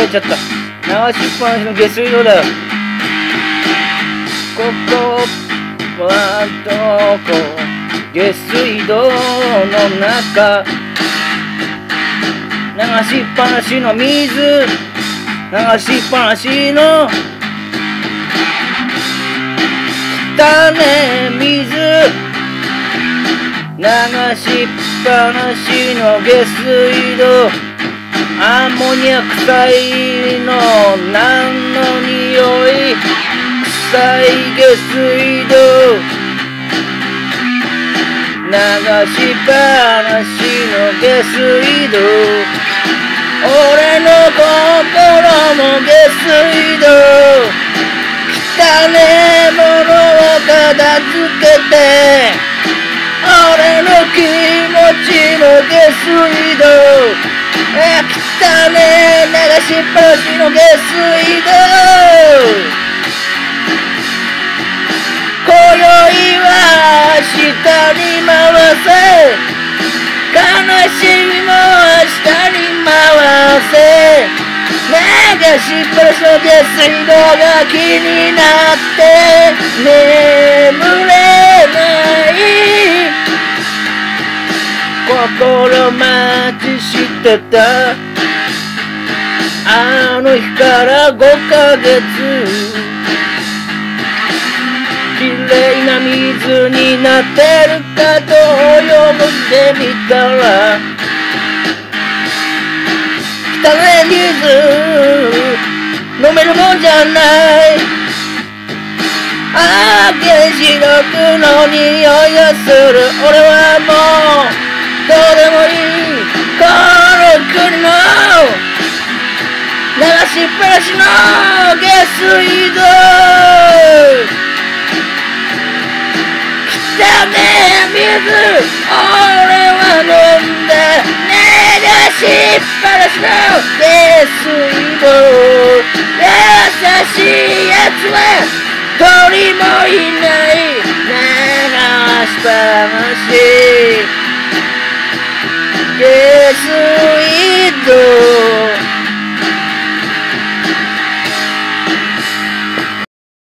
れちゃった。流しっぱなしの下水道だよ。ここはどこ？下水道の中。流しっぱなしの水。流しっぱなしの汚ね水。流しっぱなしの下水道。アンモニア臭いの何の匂い。臭い下水道。流しっぱなしの下水道。俺の心も下水道。汚ねえものを片付けて。俺の気持ちも下水道。汚ねえ流しっぱなしの下水道。今宵は明日に回せ。悲しみも明日に回せ。流しっぱなしの下水道が気になって眠れない。心待ちしてたあの日から5ヶ月。綺麗な水になってるかと泳ぐでみたら。汚い水飲めるもんじゃない。ああ原子力の匂いがする。俺はもうどうでもいい。この国の流しっぱなしの下水道。汚ねえ水俺は飲んで。流しっぱなしの下水道。優しいやつは一人もいない。流しっぱなし